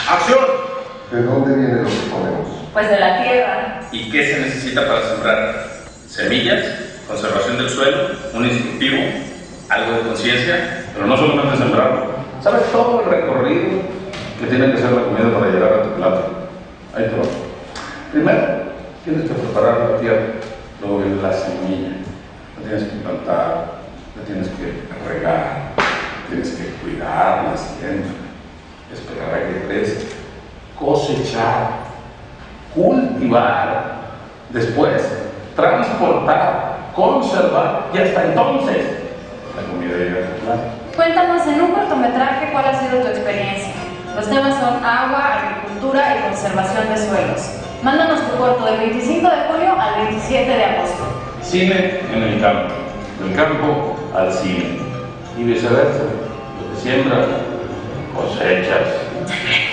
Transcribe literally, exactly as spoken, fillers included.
¡Acción! ¿De dónde viene lo que ponemos? Pues de la tierra. ¿Y qué se necesita para sembrar? Semillas, conservación del suelo, un instructivo, algo de conciencia, pero no solamente sembrarlo. ¿Sabes todo el recorrido que tiene que ser la comida para llegar a tu plato? Ahí te va. Primero, tienes que preparar la tierra, luego viene la semilla, la tienes que plantar, la tienes que regar, tienes que cuidarla siempre, esperar a que crezca, cosechar, cultivar, después transportar, conservar y hasta entonces la comida llega a tu plato. Cuéntanos en un cortometraje cuál ha sido tu experiencia. Los temas son agua, agricultura y conservación de suelos. Mándanos tu corto del veinticinco de julio al veintisiete de agosto. Cine en el campo, del campo al cine y viceversa. Lo que siembras, cosechas.